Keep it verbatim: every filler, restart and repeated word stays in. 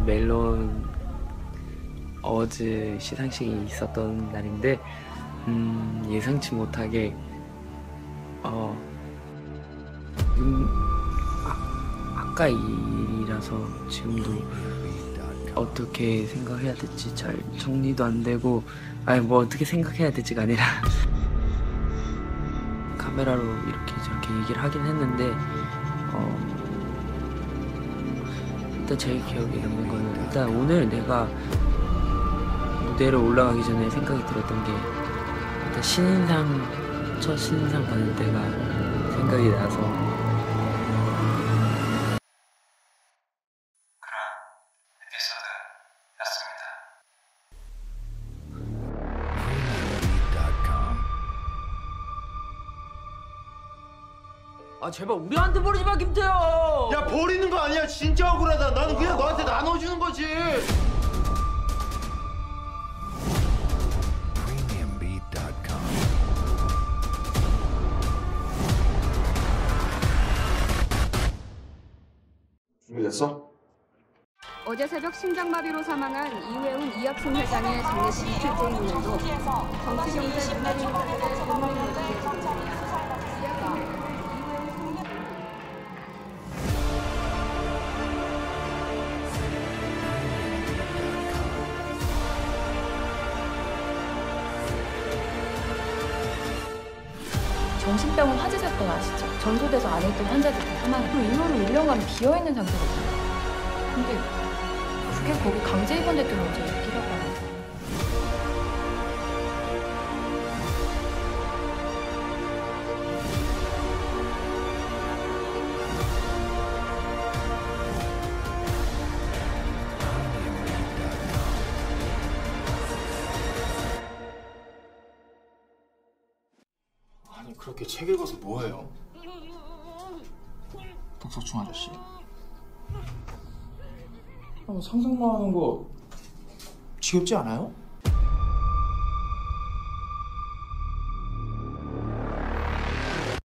멜론 어워즈 시상식이 있었던 날인데 음, 예상치 못하게 어, 음, 아, 아까 일이라서 지금도 어떻게 생각해야 될지 잘 정리도 안 되고, 아니 뭐 어떻게 생각해야 될지가 아니라 카메라로 이렇게 저렇게 얘기를 하긴 했는데 어, 일단 제일 기억에 남는 거는 일단 오늘 내가 무대로 올라가기 전에 생각이 들었던 게 일단 신인상 첫 신인상 받을 때가 생각이 나서 그런 에피소드였습니다. 아 제발 우리한테 버리지 마 김태형. 야 버리는 거 아니야. 진짜 억울하다. 나는 그냥 너한테 나눠주는 거지. 준비됐어? 어제 새벽 심장마비로 사망한 이회훈 이학승 회장의 장례식 이틀째 오늘도 정치경제 문화인사들의 본능을 이어지고 정신병원 화재 사건 아시죠? 전소돼서 안에 있던 환자들 다 사망했고 인원은 일 년간 비어있는 상태거든요. 근데 그게 거기 강제 입원됐던 원자 얘기라고 하는데. 아니 그렇게 책 읽어서 뭐해요? 덕석충 아저씨. 아, 상상만 하는 거 지겹지 않아요?